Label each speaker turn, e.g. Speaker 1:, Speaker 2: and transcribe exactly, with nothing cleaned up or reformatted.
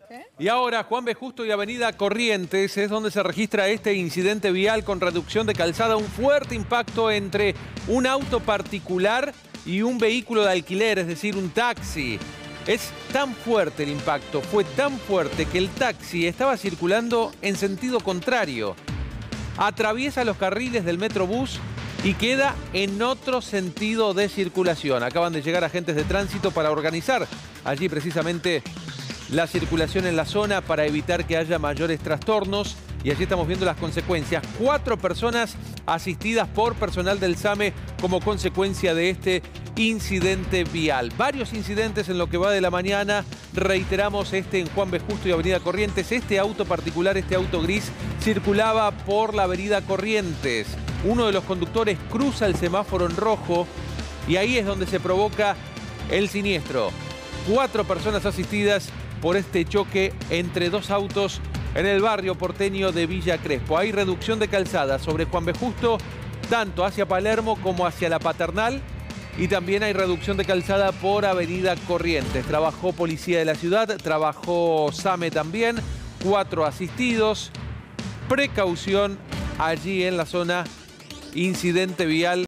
Speaker 1: ¿Qué?
Speaker 2: Y ahora, Juan B. Justo y Avenida Corrientes es donde se registra este incidente vial con reducción de calzada. Un fuerte impacto entre un auto particular y un vehículo de alquiler, es decir, un taxi. Es tan fuerte el impacto, fue tan fuerte que el taxi estaba circulando en sentido contrario. Atraviesa los carriles del Metrobús y queda en otro sentido de circulación. Acaban de llegar agentes de tránsito para organizar allí precisamente la circulación en la zona para evitar que haya mayores trastornos. Y allí estamos viendo las consecuencias. Cuatro personas asistidas por personal del SAME como consecuencia de este incidente vial. Varios incidentes en lo que va de la mañana. Reiteramos este en Juan B. Justo y Avenida Corrientes. Este auto particular, este auto gris, circulaba por la Avenida Corrientes. Uno de los conductores cruza el semáforo en rojo y ahí es donde se provoca el siniestro. Cuatro personas asistidas por este choque entre dos autos en el barrio porteño de Villa Crespo. Hay reducción de calzada sobre Juan B. Justo, tanto hacia Palermo como hacia la Paternal. Y también hay reducción de calzada por Avenida Corrientes. Trabajó Policía de la Ciudad, trabajó SAME también. Cuatro asistidos. Precaución allí en la zona. Incidente vial.